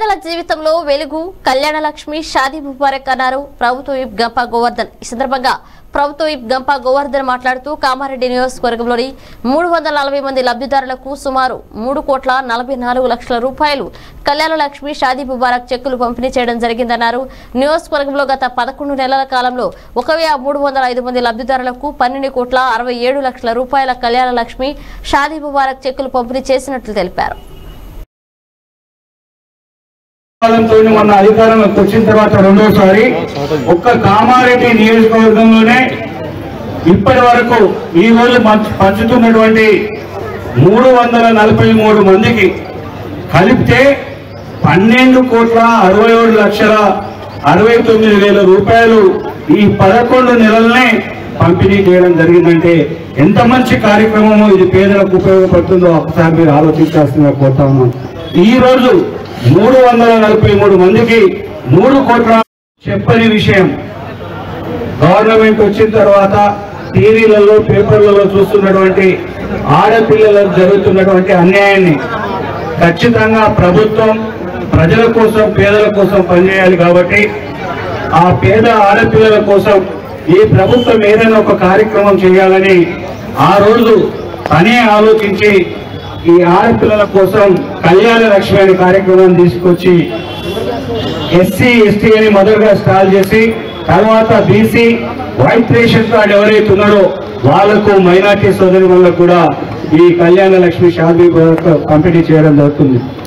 పేదల జీవితంలో వెలుగు కళ్యాణ లక్ష్మి షాదీ ముబారక్ అన్నారు ప్రభుత్వ విప్ గంపా గోవర్ధన్। ఈ సందర్భంగా ప్రభుత్వ విప్ గంపా గోవర్ధన్ మాట్లాడుతూ కామారెడ్డి నియోజకవర్గంలోని 340 మంది లబ్ధిదారులకు సుమారు 3,44,00,000 రూపాయలు కళ్యాణ లక్ష్మి షాదీ ముబారక్ చెక్కులు పంపిణీ చేయడం జరిగిందన్నారు। నియోజకవర్గంలో గత 11 నెలల కాలంలో 1,305 మంది లబ్ధిదారులకు 12,67,00,000 రూపాయల కళ్యాణ లక్ష్మి షాదీ ముబారక్ చెక్కులు పంపిణీ చేసినట్లు తెలిపారు। మన అధికారంలోకి వచ్చిన తర్వాత రెండోసారి ఒక్క కామారెడ్డి నియోజకవర్గంలోనే ఇప్పటి వరకు ఈ రోజు పంచుతున్నటువంటి 343 మందికి కలిపితే 12,67,69,000 రూపాయలు ఈ 11 నెలలనే పంపిణీ చేయడం జరిగిందంటే ఎంత మంచి కార్యక్రమమో ఇది పేదలకు ఉపయోగపడుతుందో ఒకసారి మీరు ఆలోచించాల్సిందిగా కోరుతా ఉన్నాం। ఈ రోజు 343 మందికి 3 కోట్ల చెప్పని విషయం గవర్నమెంట్ వచ్చిన తర్వాత టీవీలలో పేపర్లలో చూస్తున్నటువంటి ఆడపిల్లలకు జరుగుతున్నటువంటి అన్యాయాన్ని ఖచ్చితంగా ప్రభుత్వం ప్రజల కోసం పేదల కోసం పనిచేయాలి కాబట్టి ఆ పేద ఆడపిల్లల కోసం ఈ ప్రభుత్వం ఏదైనా ఒక కార్యక్రమం చేయాలని ఆ రోజు తనే ఆలోచించి ఈ ఆడపిల్లల కోసం కళ్యాణ లక్ష్మి అనే కార్యక్రమాన్ని తీసుకొచ్చి ఎస్సీ ఎస్టీ అని మొదలుగా స్టార్ట్ చేసి తర్వాత బీసీ వైట్ రేషన్ కార్డు ఎవరైతే ఉన్నారో వాళ్లకు మైనార్టీ సోదరి వల్ల కూడా ఈ కళ్యాణ లక్ష్మి షాదీ పంపిణీ చేయడం జరుగుతుంది।